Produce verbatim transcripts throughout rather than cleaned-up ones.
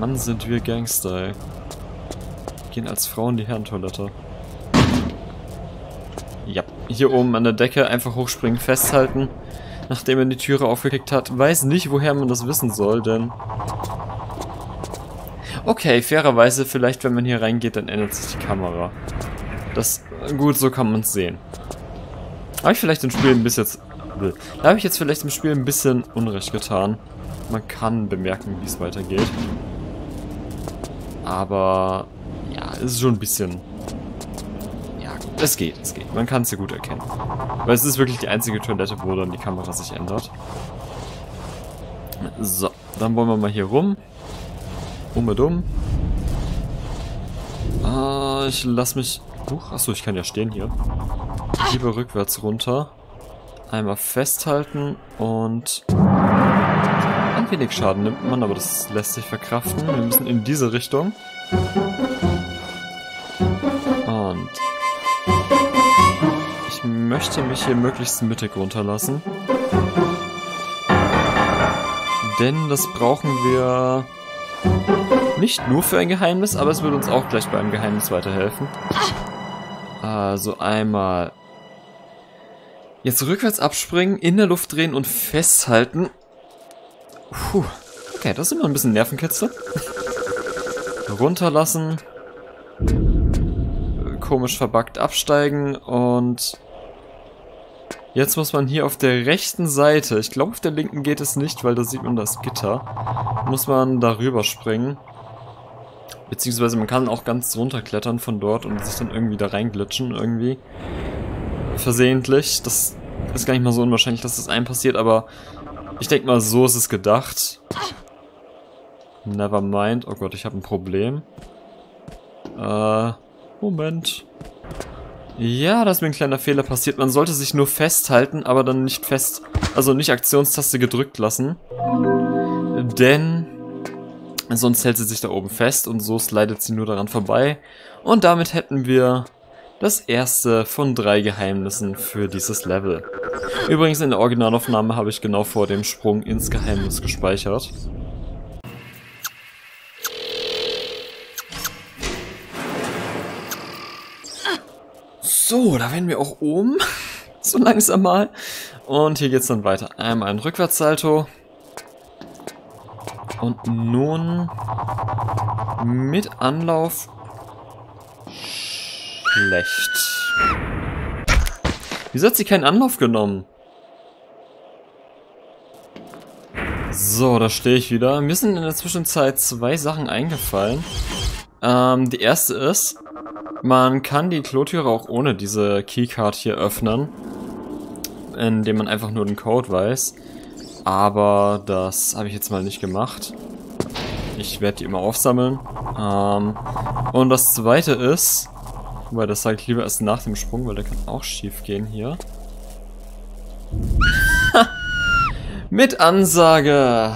Mann, sind wir Gangster, ey. Gehen als Frau in die Herrentoilette. Ja, hier oben an der Decke einfach hochspringen, festhalten, nachdem er die Türe aufgekickt hat. Weiß nicht, woher man das wissen soll, denn... Okay, fairerweise, vielleicht wenn man hier reingeht, dann ändert sich die Kamera. Das, gut, so kann man es sehen. Habe ich vielleicht im Spiel ein bisschen... Da habe ich jetzt vielleicht im Spiel ein bisschen Unrecht getan. Man kann bemerken, wie es weitergeht. Aber... Ja, es ist schon ein bisschen... Ja, es geht, es geht. Man kann es ja gut erkennen. Weil es ist wirklich die einzige Toilette, wo dann die Kamera sich ändert. So, dann wollen wir mal hier rum. Um und um. Ah, ich lass mich... Huch, achso, ich kann ja stehen hier. Lieber rückwärts runter. Einmal festhalten und... Ein wenig Schaden nimmt man, aber das lässt sich verkraften. Wir müssen in diese Richtung. Und... Ich möchte mich hier möglichst mittig runterlassen. Denn das brauchen wir... Nicht nur für ein Geheimnis, aber es wird uns auch gleich bei einem Geheimnis weiterhelfen. Also einmal... Jetzt rückwärts abspringen, in der Luft drehen und festhalten. Puh. Okay, das ist immer ein bisschen Nervenkitzel. Runterlassen. Komisch verbuggt absteigen und... Jetzt muss man hier auf der rechten Seite, ich glaube auf der linken geht es nicht, weil da sieht man das Gitter, muss man darüber springen. Beziehungsweise man kann auch ganz runterklettern von dort und sich dann irgendwie da reinglitschen, irgendwie. Versehentlich. Das ist gar nicht mal so unwahrscheinlich, dass das einem passiert, aber ich denke mal, so ist es gedacht. Never mind. Oh Gott, ich habe ein Problem. Äh, Moment. Ja, da ist mir ein kleiner Fehler passiert. Man sollte sich nur festhalten, aber dann nicht fest, also nicht Aktionstaste gedrückt lassen. Denn sonst hält sie sich da oben fest und so slidet sie nur daran vorbei. Und damit hätten wir das erste von drei Geheimnissen für dieses Level. Übrigens in der Originalaufnahme habe ich genau vor dem Sprung ins Geheimnis gespeichert. So, da werden wir auch oben. So langsam mal. Und hier geht es dann weiter. Einmal ein Rückwärtssalto. Und nun mit Anlauf schlecht. Wieso hat sie keinen Anlauf genommen? So, da stehe ich wieder. Mir sind in der Zwischenzeit zwei Sachen eingefallen. Ähm, die erste ist, man kann die Klotüre auch ohne diese Keycard hier öffnen, indem man einfach nur den Code weiß. Aber das habe ich jetzt mal nicht gemacht. Ich werde die immer aufsammeln. Ähm, und das zweite ist, wobei das sage ich lieber erst nach dem Sprung, weil der kann auch schief gehen hier. Mit Ansage!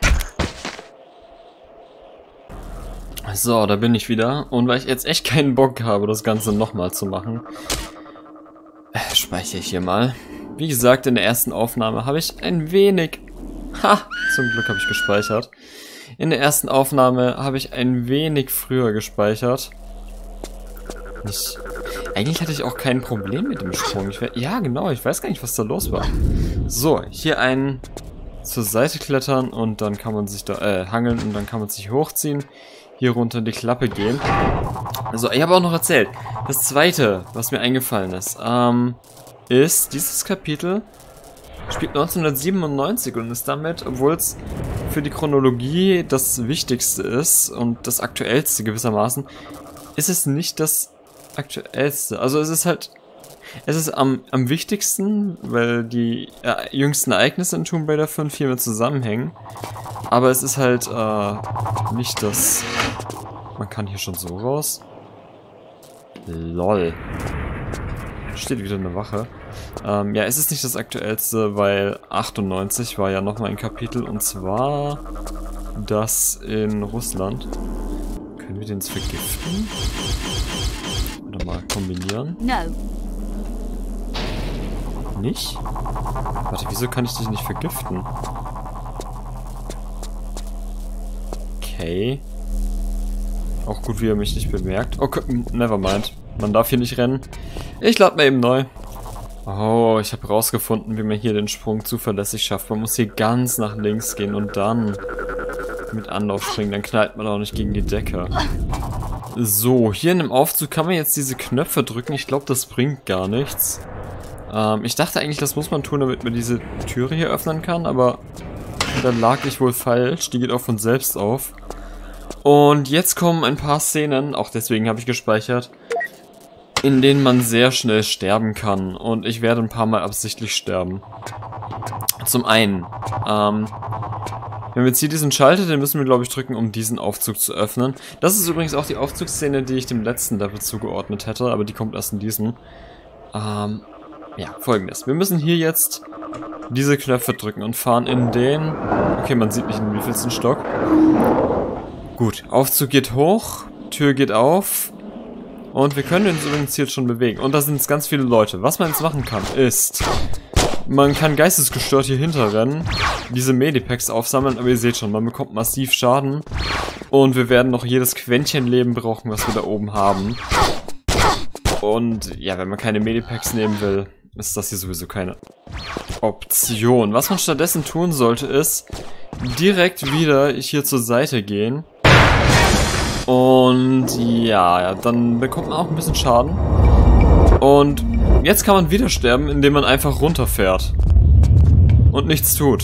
So, da bin ich wieder. Und weil ich jetzt echt keinen Bock habe, das Ganze nochmal zu machen, äh, speichere ich hier mal. Wie gesagt, in der ersten Aufnahme habe ich ein wenig... Ha! Zum Glück habe ich gespeichert. In der ersten Aufnahme habe ich ein wenig früher gespeichert. Ich, eigentlich hatte ich auch kein Problem mit dem Sprung. Ich, ja, genau, ich weiß gar nicht, was da los war. So, hier ein zur Seite klettern und dann kann man sich da äh, hangeln und dann kann man sich hochziehen. Hier runter in die Klappe gehen. Also, ich habe auch noch erzählt. Das zweite, was mir eingefallen ist, ähm, ist, dieses Kapitel spielt neunzehnhundertsiebenundneunzig und ist damit, obwohl es für die Chronologie das Wichtigste ist und das Aktuellste gewissermaßen, ist es nicht das Aktuellste. Also es ist halt, es ist am, am wichtigsten, weil die äh, jüngsten Ereignisse in Tomb Raider fünf hier mit zusammenhängen. Aber es ist halt äh, nicht das... Man kann hier schon so raus. Lol. Steht wieder eine Wache. Ähm, ja, es ist nicht das Aktuellste, weil achtundneunzig war ja nochmal ein Kapitel und zwar das in Russland. Können wir den jetzt vergiften? Oder mal kombinieren? No. Nicht? Warte, wieso kann ich dich nicht vergiften? Okay. Auch gut, wie er mich nicht bemerkt. Okay, nevermind. Man darf hier nicht rennen. Ich lade mal eben neu. Oh, ich habe rausgefunden, wie man hier den Sprung zuverlässig schafft. Man muss hier ganz nach links gehen und dann mit Anlauf springen. Dann knallt man auch nicht gegen die Decke. So, hier in dem Aufzug kann man jetzt diese Knöpfe drücken. Ich glaube, das bringt gar nichts. Ähm, ich dachte eigentlich, das muss man tun, damit man diese Türe hier öffnen kann, aber da lag ich wohl falsch. Die geht auch von selbst auf. Und jetzt kommen ein paar Szenen, auch deswegen habe ich gespeichert, in denen man sehr schnell sterben kann. Und ich werde ein paar Mal absichtlich sterben. Zum einen, ähm, wenn wir jetzt hier diesen Schalter, den müssen wir, glaube ich, drücken, um diesen Aufzug zu öffnen. Das ist übrigens auch die Aufzugsszene, die ich dem letzten Level zugeordnet hätte, aber die kommt erst in diesem. Ähm, ja, folgendes. Wir müssen hier jetzt diese Knöpfe drücken und fahren in den... Okay, man sieht nicht in wievielsten Stock. Gut, Aufzug geht hoch, Tür geht auf und wir können uns übrigens jetzt schon bewegen. Und da sind jetzt ganz viele Leute. Was man jetzt machen kann, ist... Man kann geistesgestört hier hinterrennen, diese Medipacks aufsammeln, aber ihr seht schon, man bekommt massiv Schaden. Und wir werden noch jedes Quäntchen Leben brauchen, was wir da oben haben. Und ja, wenn man keine Medipacks nehmen will, ist das hier sowieso keine Option. Was man stattdessen tun sollte, ist direkt wieder hier zur Seite gehen. Und ja, ja, dann bekommt man auch ein bisschen Schaden. Und jetzt kann man wieder sterben, indem man einfach runterfährt. Und nichts tut.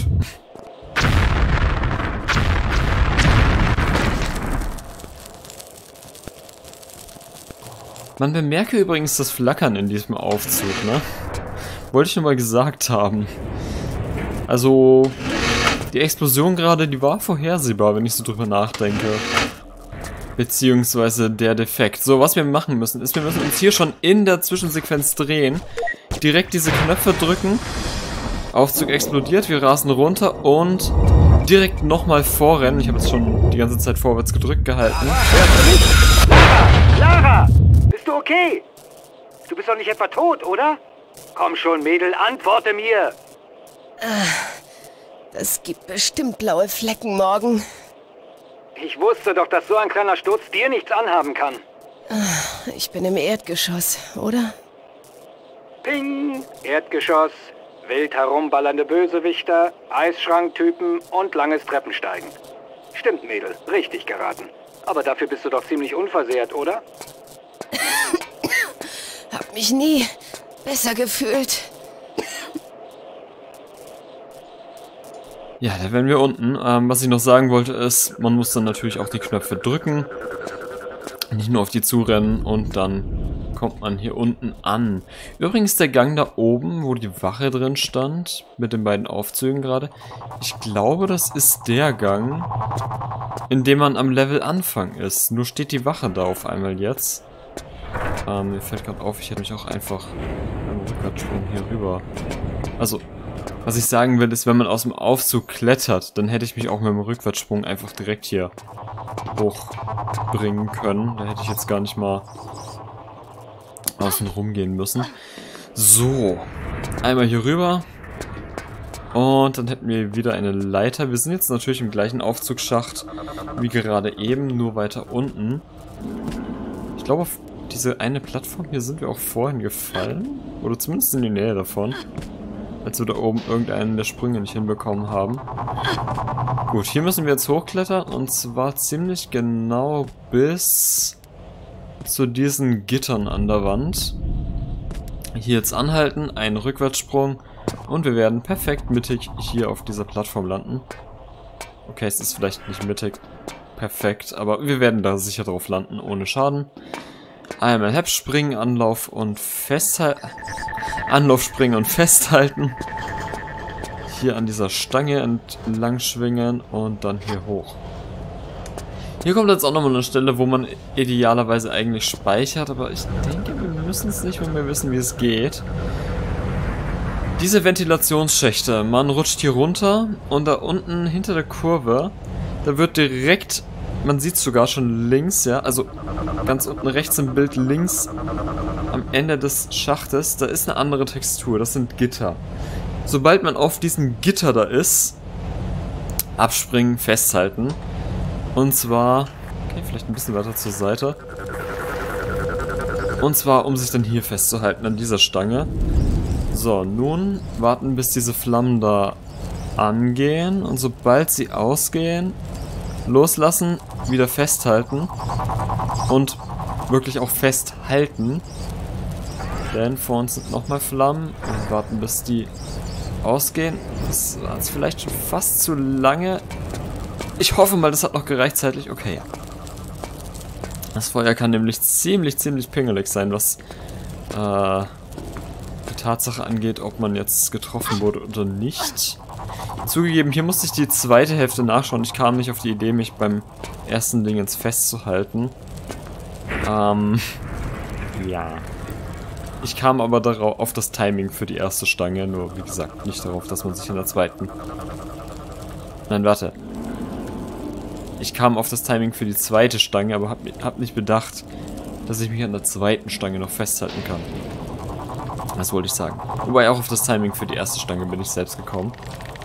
Man bemerke übrigens das Flackern in diesem Aufzug, ne? Wollte ich nur mal gesagt haben. Also, die Explosion gerade, die war vorhersehbar, wenn ich so drüber nachdenke. Beziehungsweise der Defekt. So, was wir machen müssen, ist, wir müssen uns hier schon in der Zwischensequenz drehen. Direkt diese Knöpfe drücken. Aufzug explodiert, wir rasen runter und direkt nochmal vorrennen. Ich habe jetzt schon die ganze Zeit vorwärts gedrückt gehalten. Lara! Lara! Bist du okay? Du bist doch nicht etwa tot, oder? Komm schon, Mädel, antworte mir! Das gibt bestimmt blaue Flecken morgen. Ich wusste doch, dass so ein kleiner Sturz dir nichts anhaben kann. Ich bin im Erdgeschoss, oder? Ping! Erdgeschoss, wild herumballernde Bösewichter, Eisschranktypen und langes Treppensteigen. Stimmt, Mädel, richtig geraten. Aber dafür bist du doch ziemlich unversehrt, oder? Hab mich nie besser gefühlt. Ja, da wären wir unten. Ähm, was ich noch sagen wollte ist, man muss dann natürlich auch die Knöpfe drücken. Nicht nur auf die zurennen und dann kommt man hier unten an. Übrigens der Gang da oben, wo die Wache drin stand, mit den beiden Aufzügen gerade. Ich glaube, das ist der Gang, in dem man am Level Anfang ist. Nur steht die Wache da auf einmal jetzt. Ähm, mir fällt gerade auf, ich hätte mich auch einfach beim Rückwärtssprung hier rüber. Also... Was ich sagen will, ist, wenn man aus dem Aufzug klettert, dann hätte ich mich auch mit dem Rückwärtssprung einfach direkt hier hochbringen können. Da hätte ich jetzt gar nicht mal außen rum gehen müssen. So, einmal hier rüber. Und dann hätten wir wieder eine Leiter. Wir sind jetzt natürlich im gleichen Aufzugsschacht wie gerade eben, nur weiter unten. Ich glaube, auf diese eine Plattform hier sind wir auch vorhin gefallen. Oder zumindest in die Nähe davon. Als wir da oben irgendeinen der Sprünge nicht hinbekommen haben. Gut, hier müssen wir jetzt hochklettern und zwar ziemlich genau bis zu diesen Gittern an der Wand. Hier jetzt anhalten, einen Rückwärtssprung und wir werden perfekt mittig hier auf dieser Plattform landen. Okay, es ist vielleicht nicht mittig perfekt, aber wir werden da sicher drauf landen, ohne Schaden. Einmal Hep springen, Anlauf und festhalten. Anlauf springen und festhalten. Hier an dieser Stange entlang schwingen und dann hier hoch. Hier kommt jetzt auch nochmal eine Stelle, wo man idealerweise eigentlich speichert, aber ich denke, wir müssen es nicht, wenn wir wissen, wie es geht. Diese Ventilationsschächte, man rutscht hier runter und da unten hinter der Kurve, da wird direkt, man sieht es sogar schon links, ja, also ganz unten rechts im Bild links am Ende des Schachtes, da ist eine andere Textur, das sind Gitter. Sobald man auf diesem Gitter da ist, abspringen, festhalten, Und zwar... Okay, vielleicht ein bisschen weiter zur Seite. Und zwar, um sich dann hier festzuhalten an dieser Stange. So, nun warten, bis diese Flammen da angehen. Und sobald sie ausgehen, loslassen, wieder festhalten. Und wirklich auch festhalten. Denn vor uns sind nochmal Flammen. Wir warten, bis die ausgehen. Das war jetzt vielleicht schon fast zu lange. Ich hoffe mal, das hat noch gereicht zeitlich. Okay. Das Feuer kann nämlich ziemlich, ziemlich pingelig sein, was äh, die Tatsache angeht, ob man jetzt getroffen wurde oder nicht. Zugegeben, hier musste ich die zweite Hälfte nachschauen. Ich kam nicht auf die Idee, mich beim ersten Ding ins festzuhalten. Ähm, ja. Ich kam aber darauf auf das Timing für die erste Stange, nur wie gesagt, nicht darauf, dass man sich in der zweiten... Nein, warte. Ich kam auf das Timing für die zweite Stange, aber hab, hab nicht bedacht, dass ich mich an der zweiten Stange noch festhalten kann. Das wollte ich sagen. Wobei auch auf das Timing für die erste Stange bin ich selbst gekommen.